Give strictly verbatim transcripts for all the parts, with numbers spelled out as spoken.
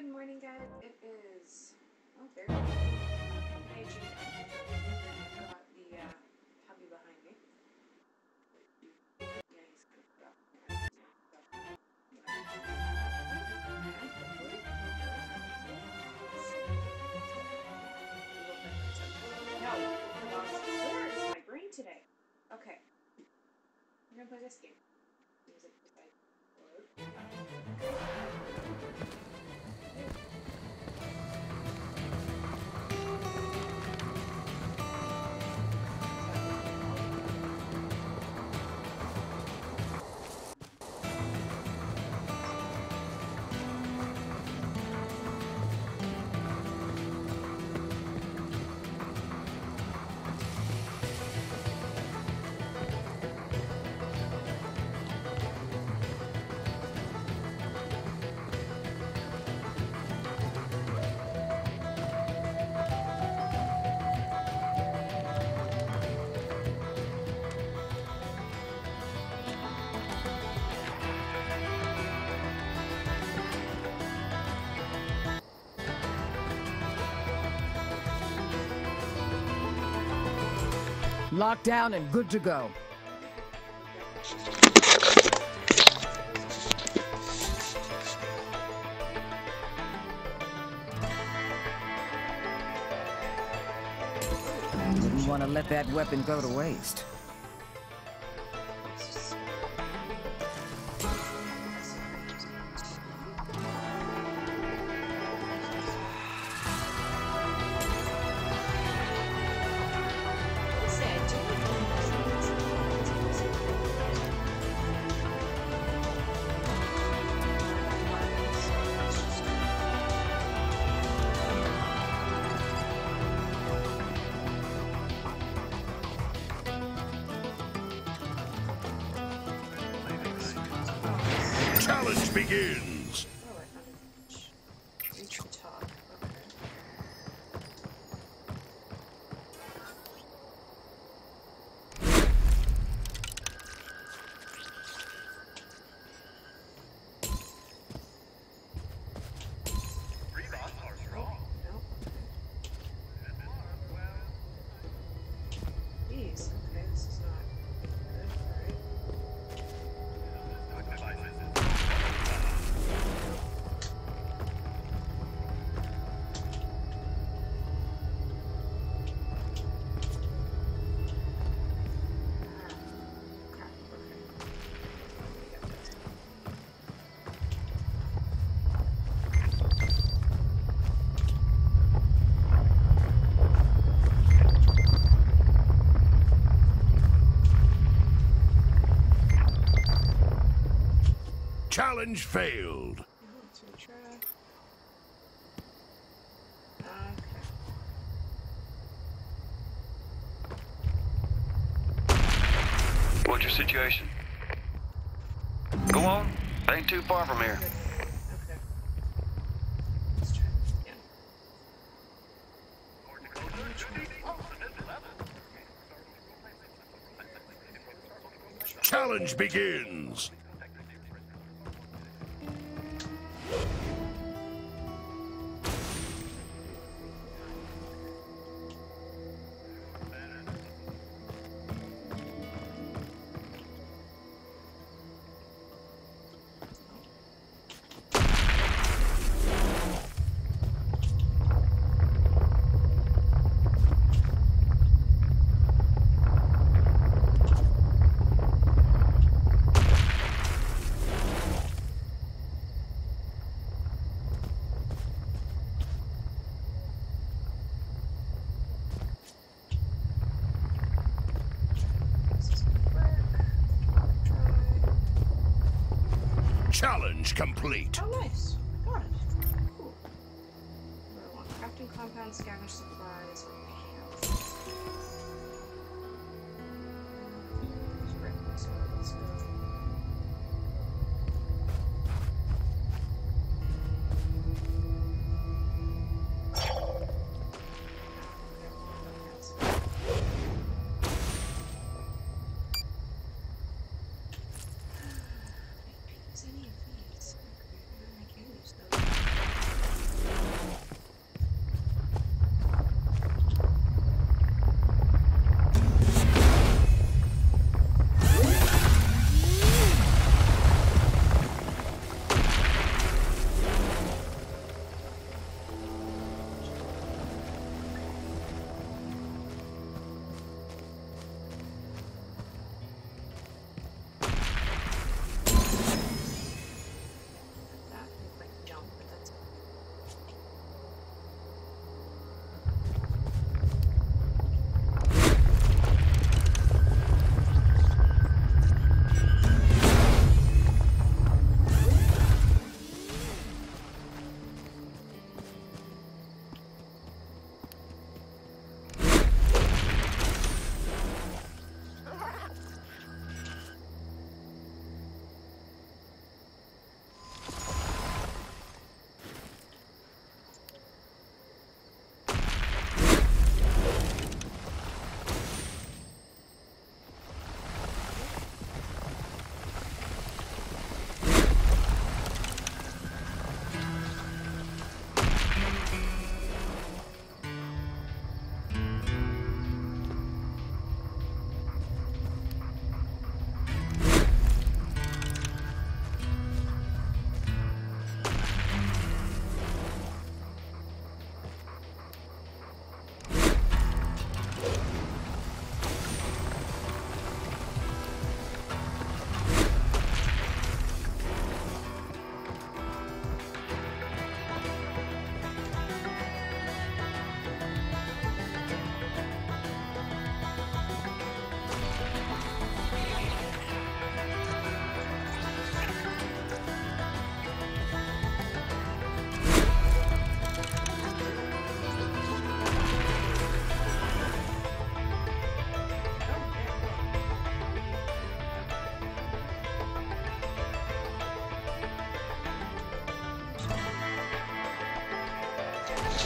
Good morning, guys. It is. Oh, there we go. Hey, Gina. I've got the uh, hubby behind me. Yeah, he's kind of put up there. No, where is my brain today? Okay. We're gonna play this game. Music beside load. Locked down and good to go. Wouldn't want to let that weapon go to waste. Challenge begins! Oh, I found it. Reach the top. Okay. Nope. Jeez, okay, this is not good, alright. Crap, okay. Challenge failed! Let's retry. Okay. What's your situation? Go on. Ain't too far from here. Okay. Let's try this again. Challenge begins! This is gonna work. Try. Challenge complete! Oh, nice. Got it. Cool. What do I want? Crafting compounds, scavenge supplies, or health. Great. So let's go. Is any of these? I can't use those.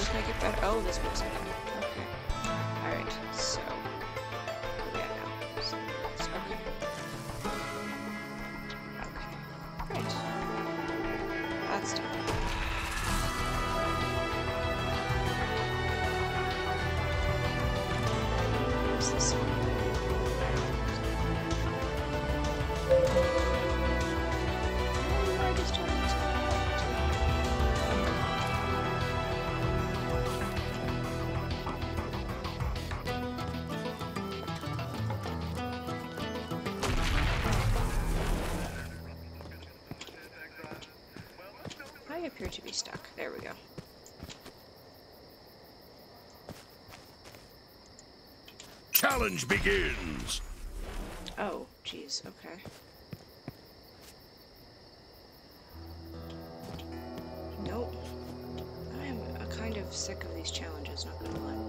this make it better? Oh, this makes it better. Okay. Alright, so. Where we at now? So, it's okay. Okay. Great. That's done. What's this one? Oh, I just turned this one. I appear to be stuck. There we go. Challenge begins. Oh, jeez. Okay. Nope. I am uh, kind of sick of these challenges, not gonna lie.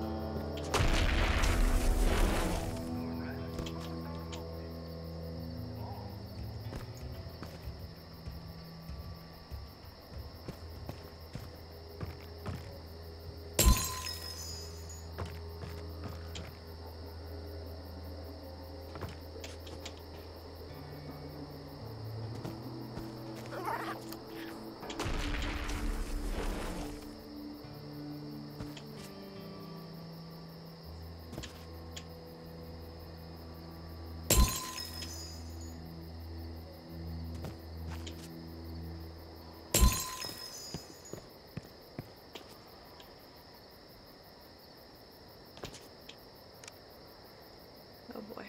Oh boy.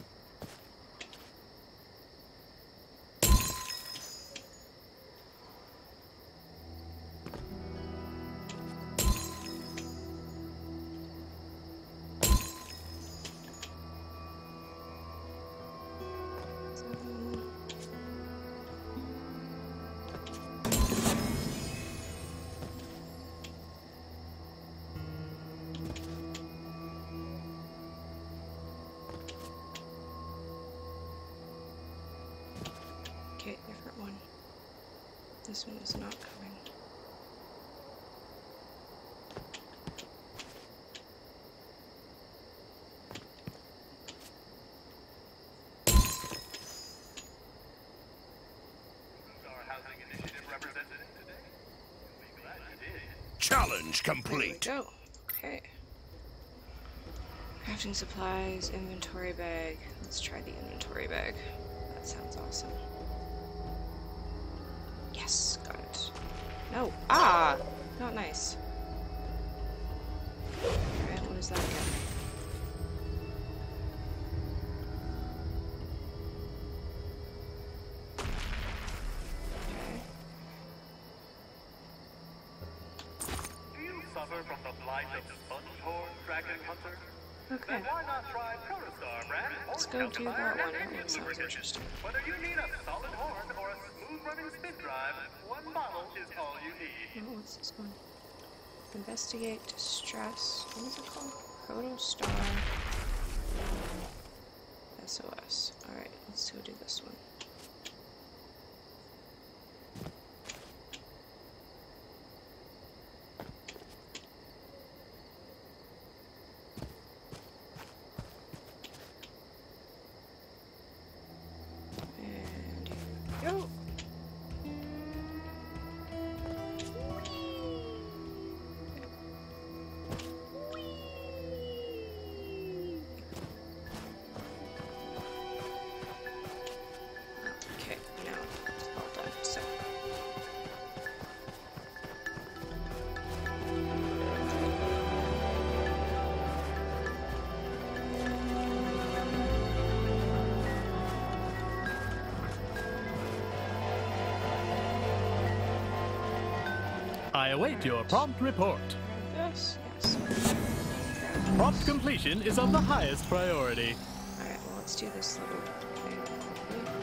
Okay, different one. This one is not coming. Challenge There we complete. go. Okay. Crafting supplies, inventory bag. Let's try the inventory bag. That sounds awesome. Yes, got it. No. Ah! Not nice. Alright, what does that get? Okay. Do you suffer from the blight of Spongehorn, Dragon Hunter? Okay. Then why not try Protostar brand? Let's go do that one. That sounds interesting. Whether you need a solid horn or a smooth-running spin drive, one bottle is all you need. Oh, what's this one? Investigate, distress. What is it called? Protostar. S O S. Alright, let's go do this one. And here we go. Okay, now it's all done. So. I await your prompt report. Yes, yes. Prompt completion is of the highest priority. Alright, well, let's do this little thing quickly.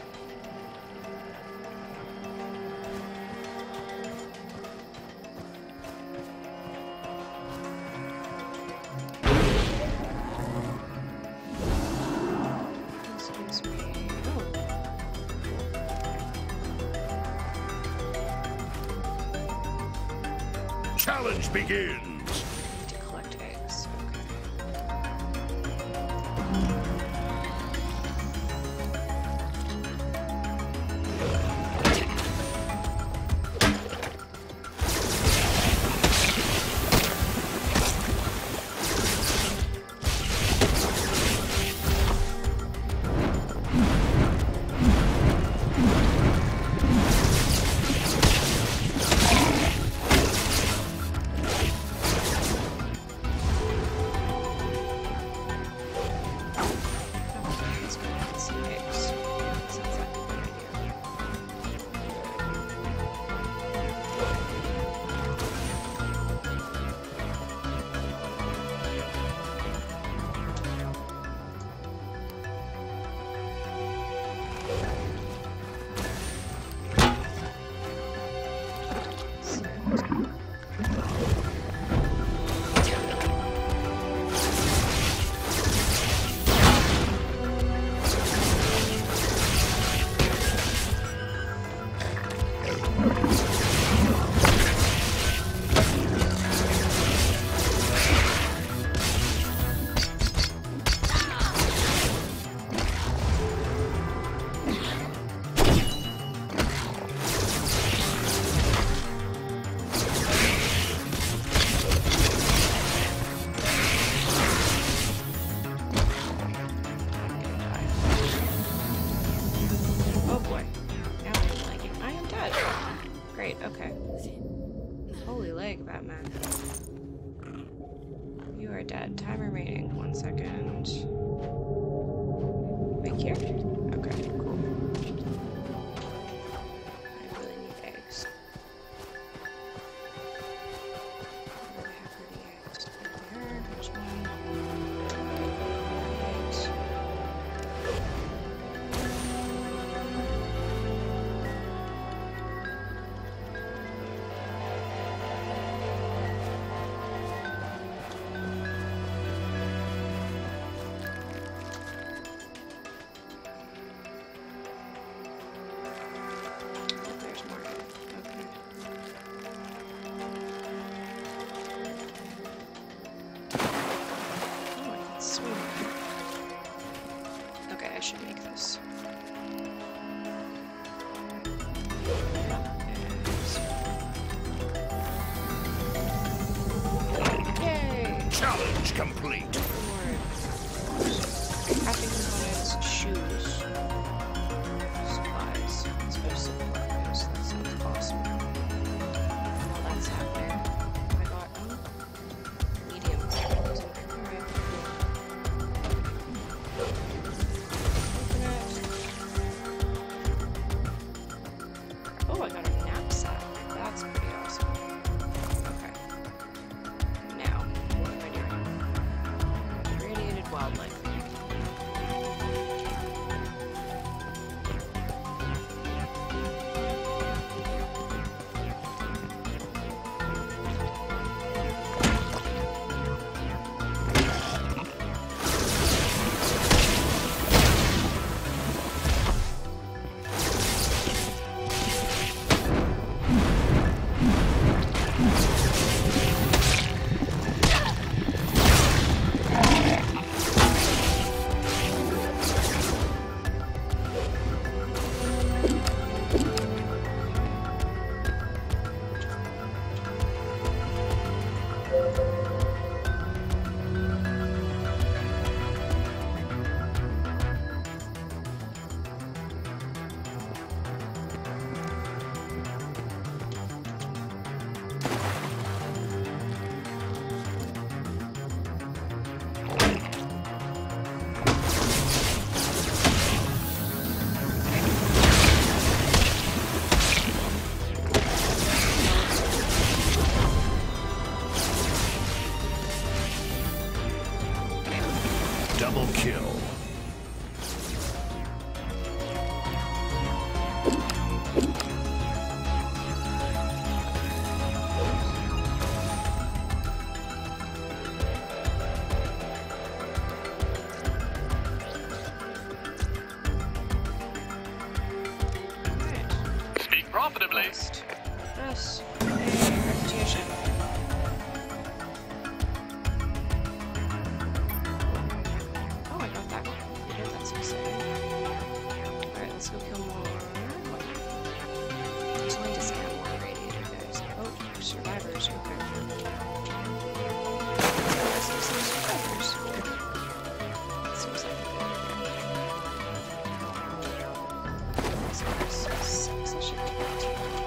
Excuse me. Oh. Challenge begins. Need to collect eggs. Okay. Holy leg, Batman. You are dead. Time remaining. One second. Wait, here? Okay, cool. I really need eggs. Where the heck are the eggs? There, which one? Eggs. There's more. Okay. Oh, I can swim. Okay, I should make this. Yay! Challenge complete. More crafting components, shoes, supplies. Let's go supplies. That sounds awesome. While that's happening, I got um, medium. Alright. Oh, I got a knapsack. That's pretty awesome. Okay. Now, what am I doing? Irradiated wildlife. Double kill. Speak profitably. Quest. Yes. A reputation. survivors, okay. Seems like survivors. Seems like six, I should count.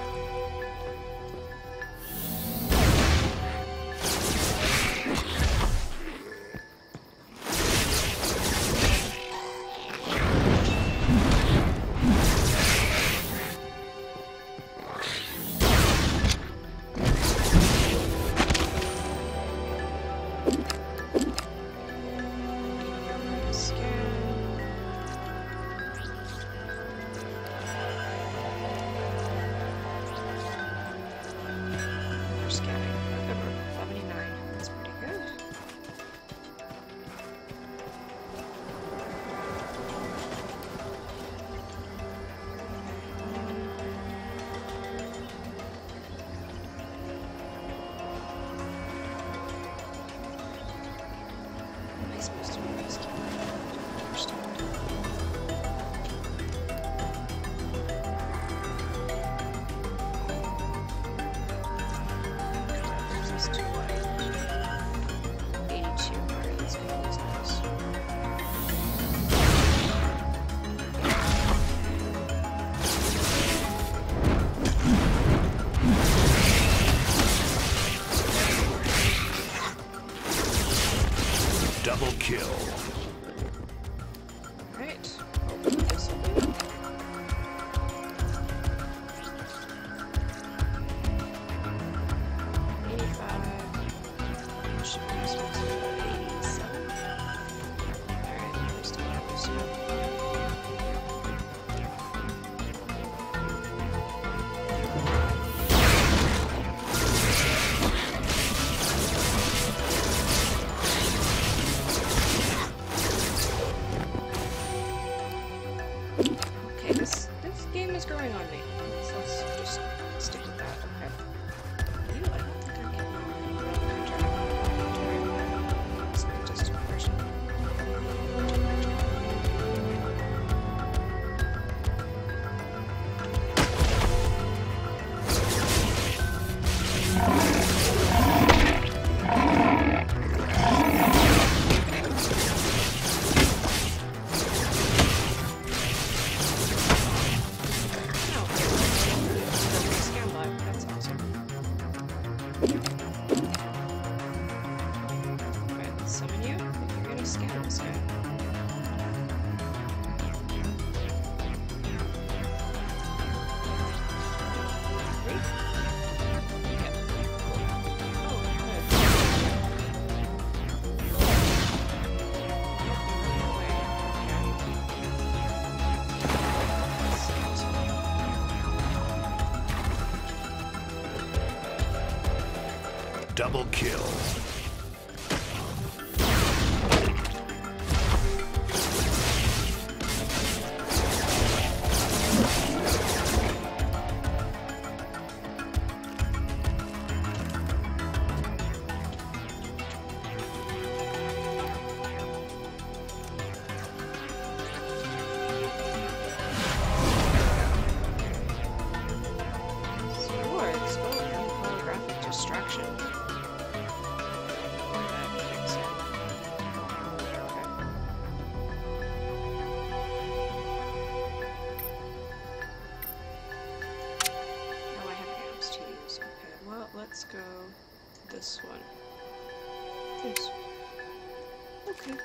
Double kill. Alright. Hopefully this will do. eighty-five. Should be supposed to be eighty-seven. Alright, we still have this one. Okay, this this game is growing on me. So let's just stick with that. Okay. You, I don't think I'm getting It's not just a version. Double kill. Swords, oh, and holographic distraction. Let's go this one. This. Okay.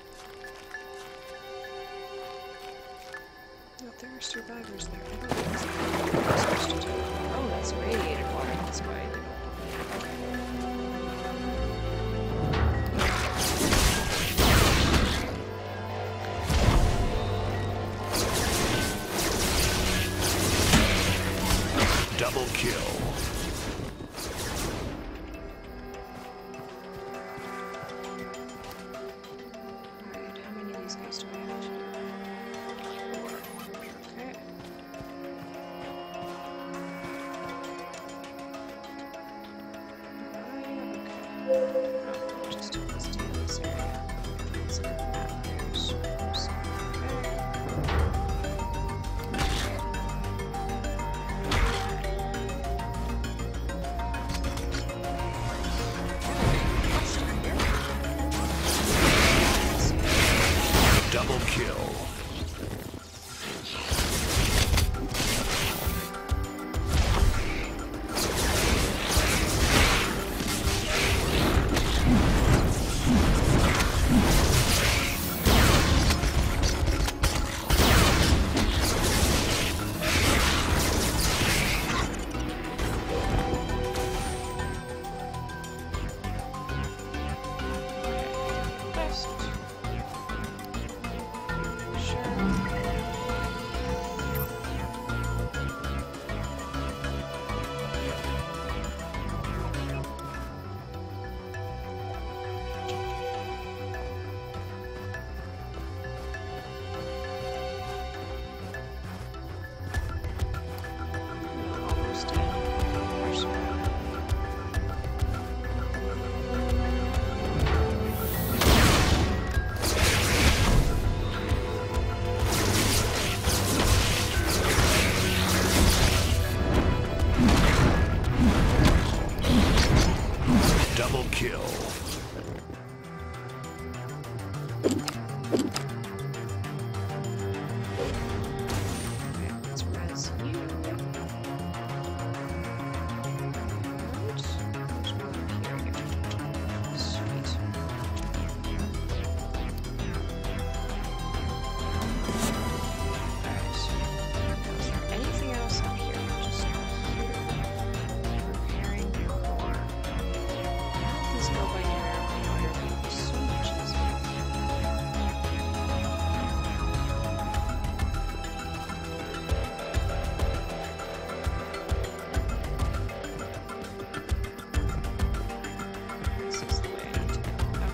Oh, there are survivors there. Oh, that's radiated water. That's why. Okay. Double kill. Double kill. Okay, let's res you. And there's one up here. Sweet. Alright. Is there anything else up here? Just here. Repairing your core. Now these go by numerically order people so much easier. This is the way I need to go.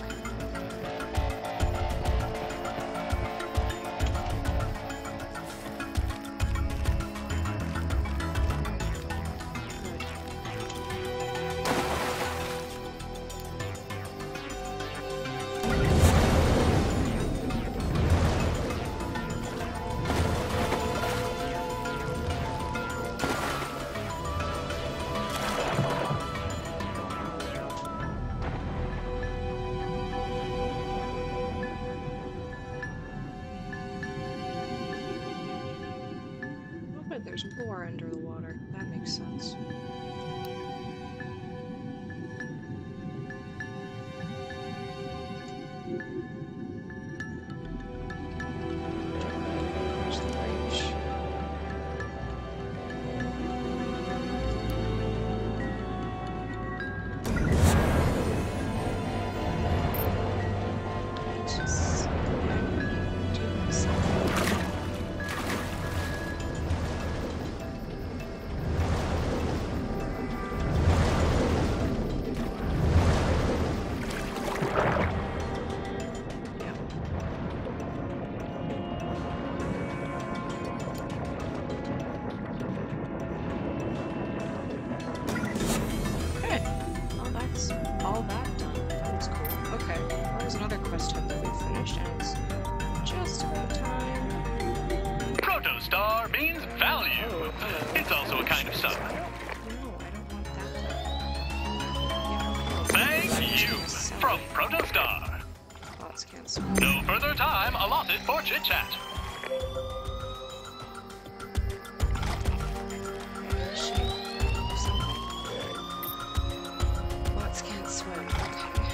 Oh, but there's more under the water. That makes sense. There's the bridge. Just do something. Yeah. Okay. Well, that's all that done. That was cool. Okay. Well, there's another quest hub that we finished, and it's just about time. Protostar means value. Oh, hello. It's also a kind of sun. No, I don't want that. Yeah. Thank you from Protostar. Bots cancel. No further time allotted for chit chat. Bots can't swim. Okay.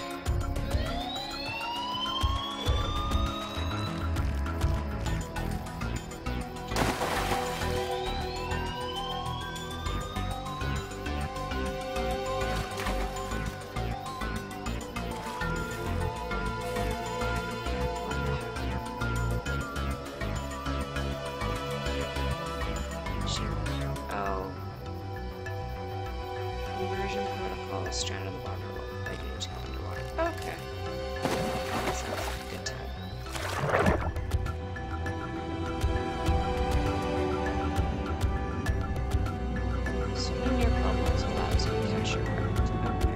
Oh. Conversion protocol is stranded on the bottom of the boat. I do need to go underwater. Okay. That sounds like a good time. Swimming near bubbles allows you to catch your breath. Okay.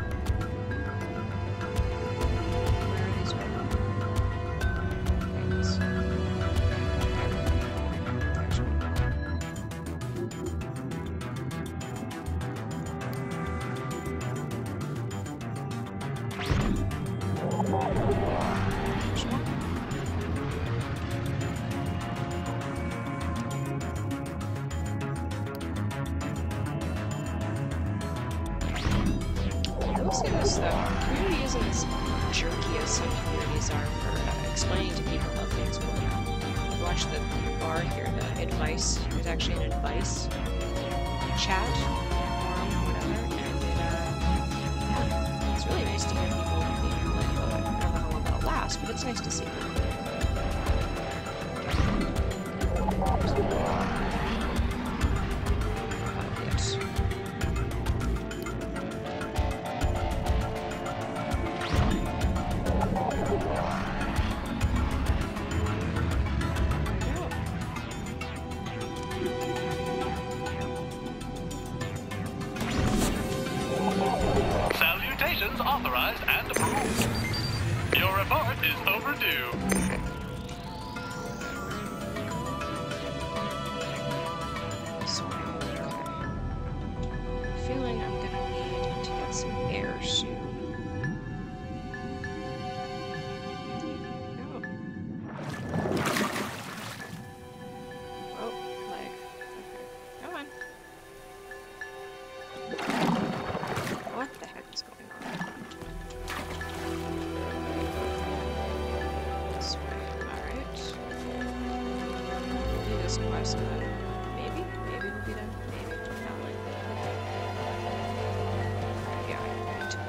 Where are these bubbles? Things. There. There's one bubble. I will say this though, community isn't as jerky as some communities are for uh, explaining to people how things work. I watched the bar here, the advice, there's actually an advice chat, forum, whatever, and it, uh, yeah, it's really nice to hear people being enlightened about it. I don't know how long that'll last, but it's nice to see. Yes. Salutations authorized and approved. Your report is overdue. Feeling I'm gonna need to get some air soon. this quest, but maybe, maybe we'll be done. Maybe, not likely. Yeah, I need to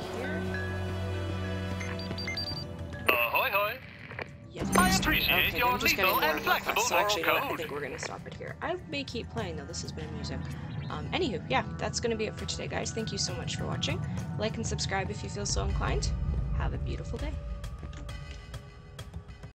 go here. Ahoy hoy! Yes. I appreciate okay, your I'm just getting lethal more and and more flexible quests, so moral actually, you know what, I code. think we're gonna stop it here. I may keep playing though, this has been amusing. Um, anywho, yeah, that's gonna be it for today, guys. Thank you so much for watching. Like and subscribe if you feel so inclined. Have a beautiful day.